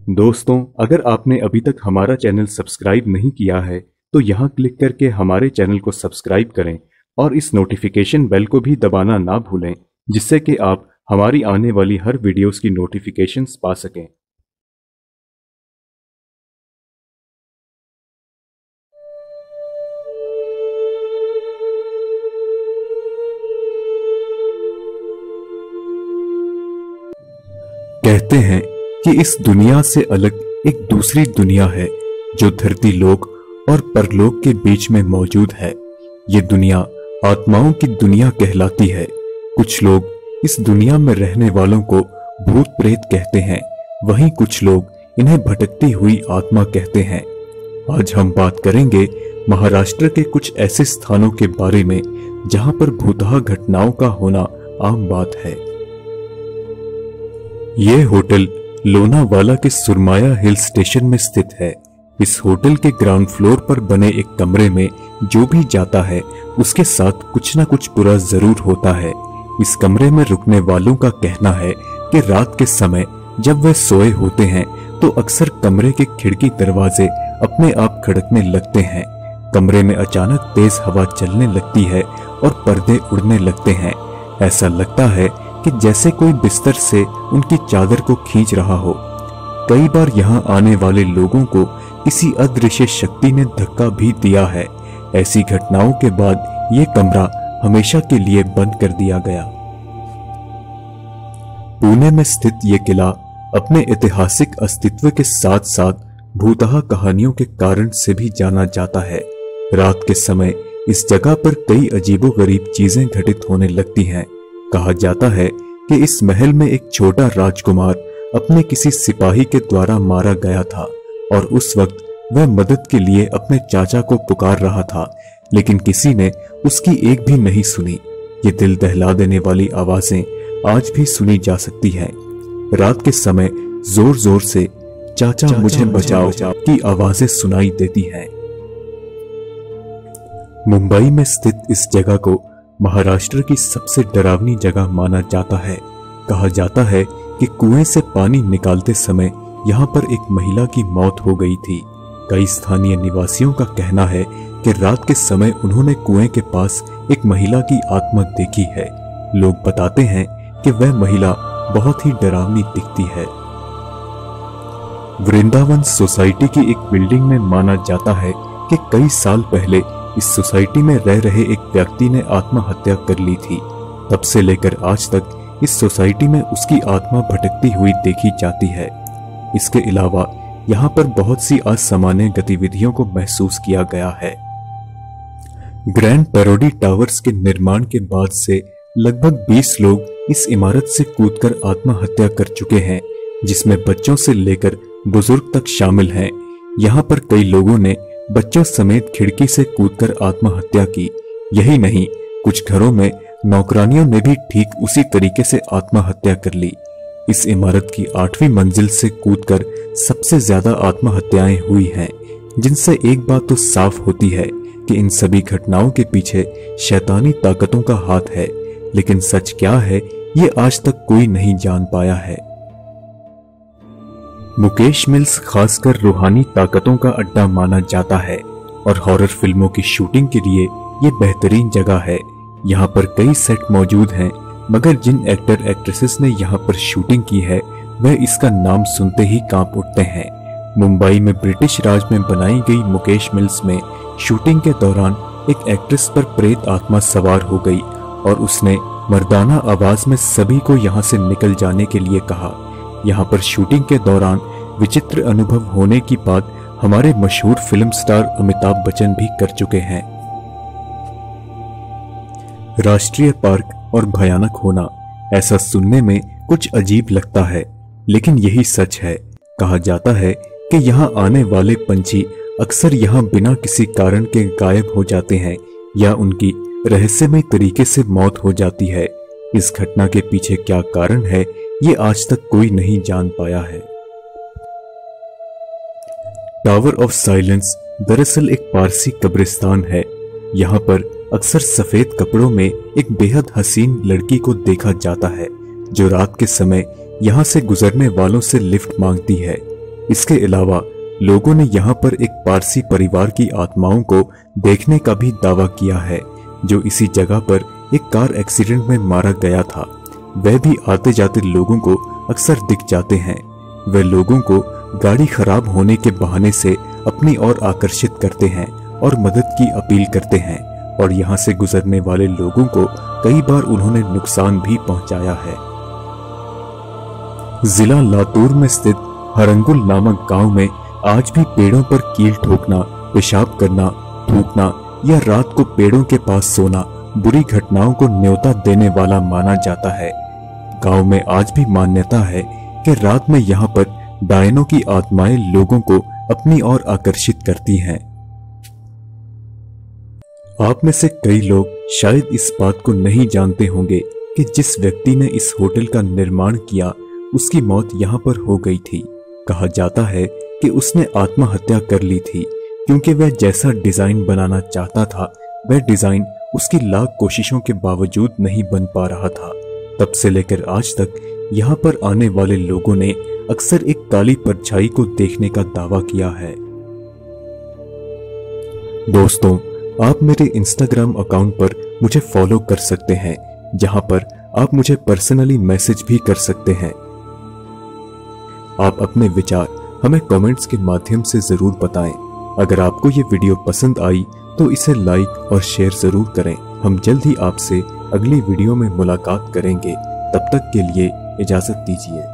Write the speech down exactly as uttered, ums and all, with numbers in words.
दोस्तों, अगर आपने अभी तक हमारा चैनल सब्सक्राइब नहीं किया है तो यहाँ क्लिक करके हमारे चैनल को सब्सक्राइब करें और इस नोटिफिकेशन बेल को भी दबाना ना भूलें, जिससे कि आप हमारी आने वाली हर वीडियोस की नोटिफिकेशंस पा सकें। कहते हैं कि इस दुनिया से अलग एक दूसरी दुनिया है जो धरती लोक और परलोक के बीच में मौजूद है। ये दुनिया आत्माओं की दुनिया कहलाती है। कुछ लोग इस दुनिया में रहने वालों को भूत प्रेत कहते हैं, वहीं कुछ लोग इन्हें भटकती हुई आत्मा कहते हैं। आज हम बात करेंगे महाराष्ट्र के कुछ ऐसे स्थानों के बारे में जहां पर भूतहा घटनाओं का होना आम बात है। ये होटल लोनावाला के सुरमाया हिल स्टेशन में स्थित है। इस होटल के ग्राउंड फ्लोर पर बने एक कमरे में जो भी जाता है उसके साथ कुछ ना कुछ बुरा जरूर होता है। इस कमरे में रुकने वालों का कहना है कि रात के समय जब वे सोए होते हैं तो अक्सर कमरे के खिड़की दरवाजे अपने आप खड़कने लगते हैं। कमरे में अचानक तेज हवा चलने लगती है और पर्दे उड़ने लगते हैं। ऐसा लगता है कि जैसे कोई बिस्तर से उनकी चादर को खींच रहा हो। कई बार यहाँ आने वाले लोगों को किसी अदृश्य शक्ति ने धक्का भी दिया है। ऐसी घटनाओं के बाद ये कमरा हमेशा के लिए बंद कर दिया गया। पुणे में स्थित ये किला अपने ऐतिहासिक अस्तित्व के साथ साथ भूतहा कहानियों के कारण से भी जाना जाता है। रात के समय इस जगह पर कई अजीबोगरीब चीजें घटित होने लगती हैं। कहा जाता है कि इस महल में एक छोटा राजकुमार अपने किसी सिपाही के द्वारा मारा गया था और उस वक्त वह मदद के लिए अपने चाचा को पुकार रहा था, लेकिन किसी ने उसकी एक भी नहीं सुनी। ये दिल दहला देने वाली आवाजें आज भी सुनी जा सकती हैं। रात के समय जोर जोर से चाचा, चाचा मुझे बचाओ की आवाजें सुनाई देती हैं। मुंबई में स्थित इस जगह को महाराष्ट्र की सबसे डरावनी जगह माना जाता है। कहा जाता है कि कुएं से पानी निकालते समय यहाँ पर एक महिला की मौत हो गई थी। कई स्थानीय निवासियों का कहना है कि रात के समय उन्होंने कुएं के पास एक महिला की आत्मा देखी है। लोग बताते हैं कि वह महिला बहुत ही डरावनी दिखती है। वृंदावन सोसाइटी की एक बिल्डिंग में माना जाता है कि कई साल पहले इस सोसाइटी में रह रहे एक व्यक्ति ने आत्महत्या कर ली थी। तब से लेकर आज तक इस सोसाइटी में उसकी आत्मा भटकती हुई देखी जाती है। इसके अलावा यहाँ पर बहुत सी असामान्य गतिविधियों को महसूस किया गया है। ग्रैंड पैरोडी टावर्स के निर्माण के बाद से लगभग बीस लोग इस इमारत से कूदकर आत्महत्या कर चुके हैं, जिसमें बच्चों से लेकर बुजुर्ग तक शामिल हैं। यहाँ पर कई लोगों ने बच्चों समेत खिड़की से कूदकर आत्महत्या की। यही नहीं, कुछ घरों में नौकरानियों ने भी ठीक उसी तरीके से आत्महत्या कर ली। इस इमारत की आठवीं मंजिल से कूदकर सबसे ज्यादा आत्महत्याएं हुई हैं, जिनसे एक बात तो साफ होती है कि इन सभी घटनाओं के पीछे शैतानी ताकतों का हाथ है। लेकिन सच क्या है ये आज तक कोई नहीं जान पाया है। मुकेश मिल्स खासकर रूहानी ताकतों का अड्डा माना जाता है और हॉरर फिल्मों की शूटिंग के लिए ये बेहतरीन जगह है। यहाँ पर कई सेट मौजूद हैं, मगर जिन एक्टर एक्ट्रेसेस ने यहाँ पर शूटिंग की है वह इसका नाम सुनते ही कांप उठते हैं। मुंबई में ब्रिटिश राज में बनाई गई मुकेश मिल्स में शूटिंग के दौरान एक एक्ट्रेस पर प्रेत आत्मा सवार हो गई और उसने मर्दाना आवाज में सभी को यहाँ से निकल जाने के लिए कहा। यहाँ पर शूटिंग के दौरान विचित्र अनुभव होने की बात हमारे मशहूर फिल्म स्टार अमिताभ बच्चन भी कर चुके हैं। राष्ट्रीय पार्क और भयानक होना, ऐसा सुनने में कुछ अजीब लगता है, लेकिन यही सच है। कहा जाता है कि यहाँ आने वाले पंछी अक्सर यहाँ बिना किसी कारण के गायब हो जाते हैं या उनकी रहस्यमय तरीके से मौत हो जाती है। इस घटना के पीछे क्या कारण है ये आज तक कोई नहीं जान पाया है। टावर ऑफ साइलेंस दरअसल एक पारसी कब्रिस्तान है। यहाँ पर अक्सर सफेद कपड़ों में एक बेहद हसीन लड़की को देखा जाता है जो रात के समय यहाँ से गुजरने वालों से लिफ्ट मांगती है। इसके अलावा लोगों ने यहाँ पर एक पारसी परिवार की आत्माओं को देखने का भी दावा किया है, जो इसी जगह पर एक कार एक्सीडेंट में मारा गया था। वह भी आते जाते लोगों को अक्सर दिख जाते हैं। वे लोगों को गाड़ी खराब होने के बहाने से अपनी ओर आकर्षित करते हैं और मदद की अपील करते हैं, और यहाँ से गुजरने वाले लोगों को कई बार उन्होंने नुकसान भी पहुंचाया है। जिला लातूर में स्थित हरंगुल नामक गांव में आज भी पेड़ों पर कील ठोकना, पेशाब करना, थूकना या रात को पेड़ों के पास सोना बुरी घटनाओं को न्योता देने वाला माना जाता है। गांव में आज भी मान्यता है कि रात में यहाँ पर डायनों की आत्माएं लोगों को अपनी ओर आकर्षित करती हैं। आप में से कई लोग शायद इस बात को नहीं जानते होंगे कि जिस व्यक्ति ने इस होटल का निर्माण किया उसकी मौत यहाँ पर हो गई थी। कहा जाता है कि उसने आत्महत्या कर ली थी क्योंकि वह जैसा डिजाइन बनाना चाहता था वह डिजाइन उसकी लाख कोशिशों के बावजूद नहीं बन पा रहा था। तब से लेकर आज तक यहाँ पर आने वाले लोगों ने अक्सर एक काली परछाई को देखने का दावा किया है। दोस्तों, आप मेरे इंस्टाग्राम अकाउंट पर मुझे फॉलो कर सकते हैं, जहां पर आप मुझे पर्सनली मैसेज भी कर सकते हैं। आप अपने विचार हमें कमेंट्स के माध्यम से जरूर बताएं। अगर आपको ये वीडियो पसंद आई तो इसे लाइक और शेयर जरूर करें। हम जल्द ही आपसे अगली वीडियो में मुलाकात करेंगे। तब तक के लिए इजाजत दीजिए।